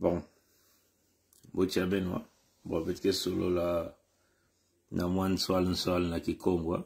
Bon, bocha Benoît. Bon, peut-être que solo la na mwan swal na Kikongwa.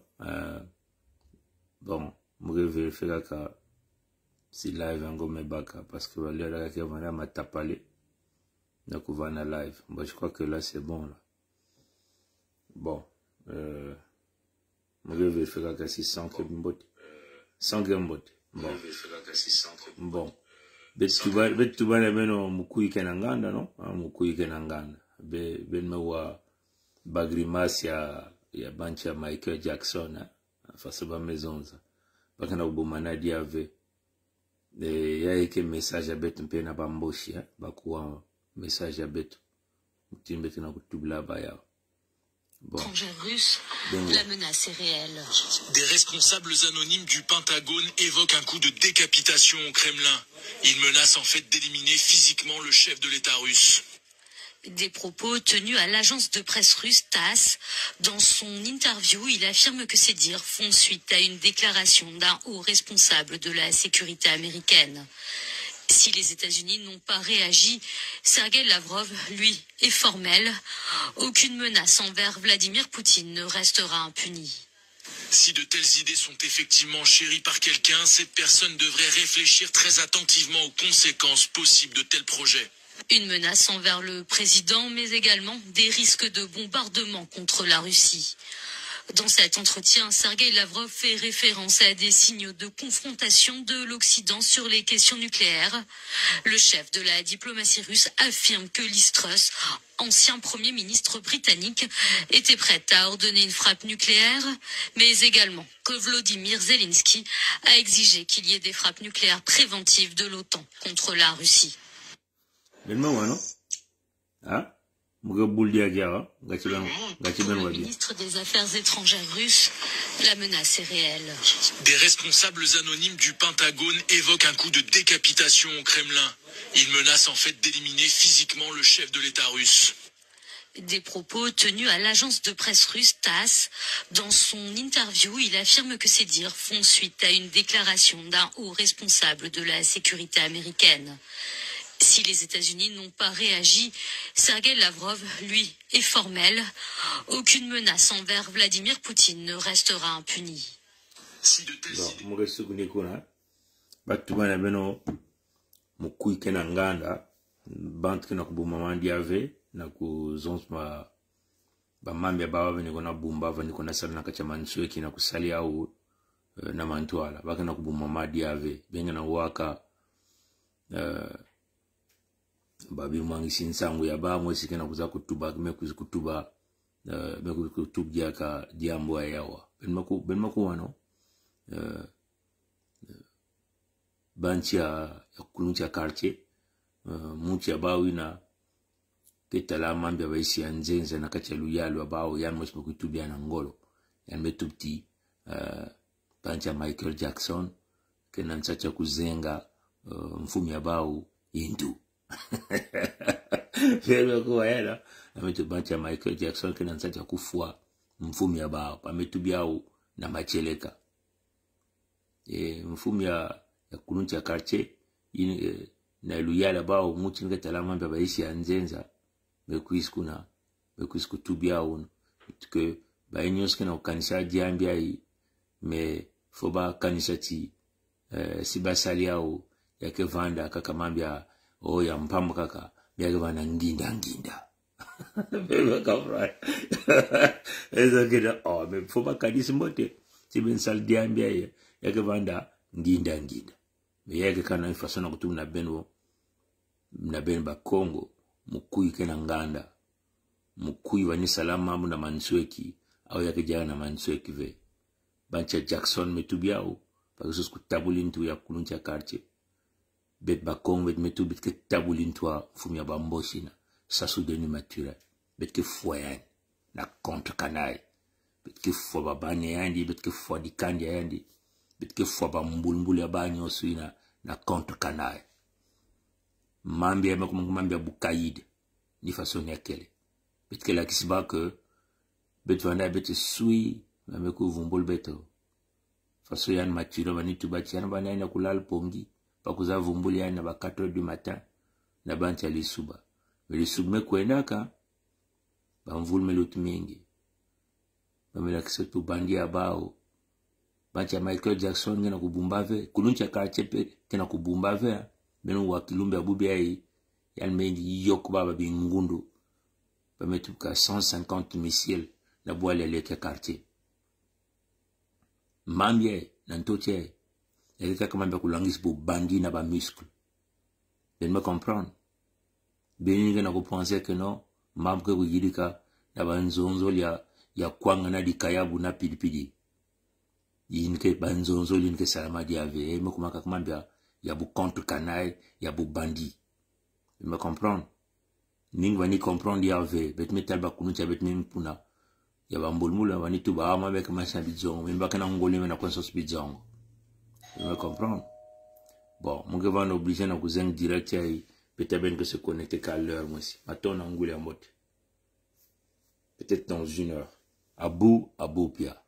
Bon, je vais vérifier que si live yango mebaka parce que valeur là que vana matapale na kuvana live. Bon, je crois que là c'est bon là. Bon, je vais vérifier que si 100 kmbot. 100 kmbot. Bon. Bon. Bet tuba na beno mukui kenanganda no? Mukui kenanganda. Ben mewa bagrimas ya bancha Michael Jackson fasaba mezonza. Baka na ubumana diave. Ya eke message ya betu mpe na bamboshi bakuwa message ya betu. Mtimbetu na kutubla baya. Bon. Russe, la menace est réelle. Des responsables anonymes du Pentagone évoquent un coup de décapitation au Kremlin. Ils menacent en fait d'éliminer physiquement le chef de l'État russe. Des propos tenus à l'agence de presse russe TASS. Dans son interview, il affirme que ces dires font suite à une déclaration d'un haut responsable de la sécurité américaine. Si les États-Unis n'ont pas réagi, Sergueï Lavrov, lui, est formel. Aucune menace envers Vladimir Poutine ne restera impunie. Si de telles idées sont effectivement chéries par quelqu'un, cette personne devrait réfléchir très attentivement aux conséquences possibles de tels projets. Une menace envers le président, mais également des risques de bombardement contre la Russie. Dans cet entretien, Sergueï Lavrov fait référence à des signaux de confrontation de l'Occident sur les questions nucléaires. Le chef de la diplomatie russe affirme que Liz Truss, ancien Premier ministre britannique, était prête à ordonner une frappe nucléaire, mais également que Volodymyr Zelensky a exigé qu'il y ait des frappes nucléaires préventives de l'OTAN contre la Russie. Le ministre des Affaires étrangères russe, la menace est réelle. Des responsables anonymes du Pentagone évoquent un coup de décapitation au Kremlin. Ils menacent en fait d'éliminer physiquement le chef de l'État russe. Des propos tenus à l'agence de presse russe TASS. Dans son interview, il affirme que ces dires font suite à une déclaration d'un haut responsable de la sécurité américaine. Si les États-Unis n'ont pas réagi, Sergueï Lavrov, lui, est formel. Aucune menace envers Vladimir Poutine ne restera impunie. Si de telles babi mwangi sinsangu ya ba mwesi kena kuza kutuba kutuba kutubia ka diambo yawa benmaku wano banchi ya kuluncha quartier muchi ya bawi na ketala mambia baisi ya nzenze na kati ya luyalo abao yan mwesi kutubia na ngolo yan metubti banchi ya Michael Jackson kena nchacha kuzenga mfumi ya bao indu Vero kwa yana ametubancha Michael Jackson kena nsacha kufua mfumi ya bao pametubiao na macheleka mfumi ya kuluncha karche na luyala bao muchi nga talama mba baisi ya nzenza mekuisku tubiao que bainyoske na ukanisa diambia yi me foba kanisa ti sibasaliao yake vanda kakamambia ya mpambo kaka biage bana nginda bebe kafra ezo kida me foba kadisi mbote tiben sal diambia yake vanda nginda me yake kana ifasona kutu na benwo na benba Kongo mukui kena nganda mukui wani salama mu na mansweki au yake jana na mansweki ve bancha Jackson metubiao pakusus kutabulintu ya kuluncha karche bet bakong bet metu bet ke tabulin toi fumia bamboshina sa soudeni mature bet ke foyan na contre kanai bet ke fo babane yandi bet ke fo di kandi yandi bet ke fo ba mbulmbul ya banyo suina na contre kanai mambia mambia bukayid ni façon yakele bet ke la kisba que bet vanda bet sui mameku vumbul beto façon yan mature bani tubati yan bana ina kulal pongi pakuza vumbuli yana ba 4h du matin na bancha li suba meli subme kwendaka bamvulme lutu mingi bamela kisetu bandi abao bancha Michael Jackson ngena kubumbave kuluncha karchepe kena kubumbave menu wakilumbe abubi ai yan mengi yok baba bingundu bametuka 150 missiles na boile leke quartier mambie na ntoche eleka kama mbe kulangis bu bandi na ba muscle ben me comprendre beninga na ko penser que non mamke ko yidika na ba nzonzo ya kwanga na dikayabu na pilipili yinke ba nzonzo linke salama diave me kumaka kama mbe ya bu contre canaille ya bu bandi ben me comprendre ning vani comprendre ya ve bet metal ba kunucha bet min puna ya ba mbulmula vani tuba ama be kama sa bizongo men ba kana ngoli me na konsos bizongo ben me comprendre. Bon, mon gars va nous obliger à nous en direct peut-être bien que se connecter qu'à l'heure moi aussi. Maintenant on a peut-être dans 1 heure. Abou Pia.